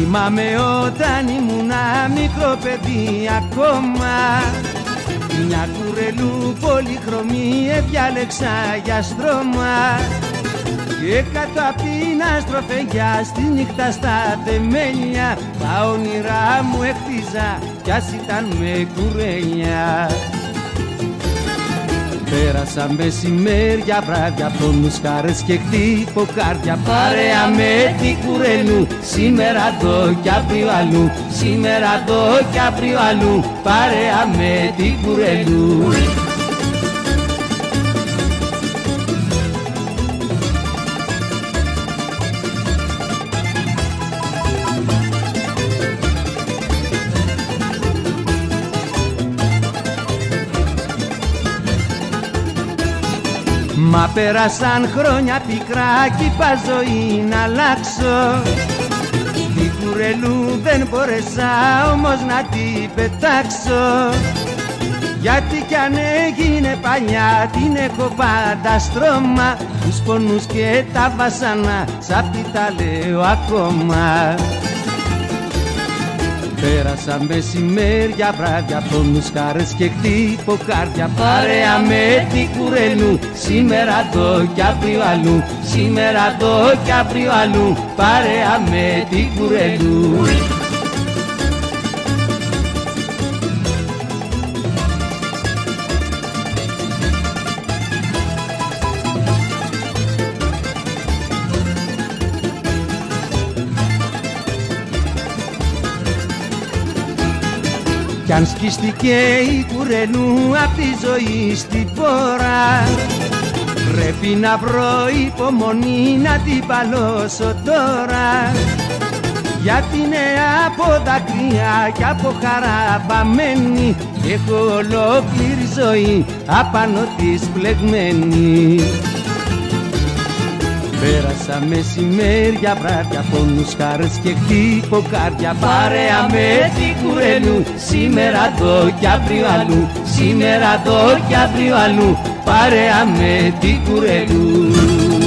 Θυμάμαι όταν ήμουνα μικρό παιδί ακόμα, μια κουρελού πολυχρωμή διάλεξα για στρώμα, και κάτω απ' την αστροφεγγιά στη νύχτα στα θεμέλια τα όνειρά μου έχτιζα κι ας ήταν με κουρέλια. Πέρασα μεσημέρια, βράδια, πόνους, χαρές και χτυποκάρδια, παρέα με την κουρελού, σήμερα εδώ κι αύριο αλλού, σήμερα εδώ κι αύριο αλλού, παρέα με την κουρελού. Μα πέρασαν χρόνια πικρά κι είπα ζωή να αλλάξω, την κουρελού δεν μπόρεσα όμως να την πετάξω, γιατί κι αν έγινε παλιά την έχω πάντα στρώμα, τους πονούς και τα βασανά σ' αυτή τα λέω ακόμα. Πέρασα μεσημέρια, βράδια, πόνους, χαρές και χτυποκάρδια, παρέα με την κουρελού, σήμερα εδώ κι αύριο αλλού, σήμερα εδώ κι αύριο αλλού, παρέα με την κουρελού. Κι αν σκίστηκε η κουρελού απ' τη ζωή στην πόρα, πρέπει να βρω υπομονή να την παλώσω τώρα, γιατί είναι από δάκρυα κι από χαρά βαμμένη, έχω ολόκληρη ζωή απάνω της πλεγμένη. Πέρασα μεσημέρια, βράδια, πόνους, χαρές και χτυποκάρδια, παρέα με την κουρελού, σήμερα εδώ κι αύριο αλλού, σήμερα εδώ κι αύριο αλλού, παρέα με την κουρελού.